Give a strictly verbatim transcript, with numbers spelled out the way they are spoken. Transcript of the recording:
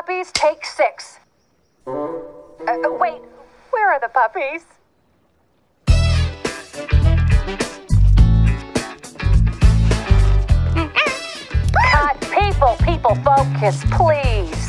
puppies, take six. Uh, uh, wait, where are the puppies? Cut, people, people, focus, please.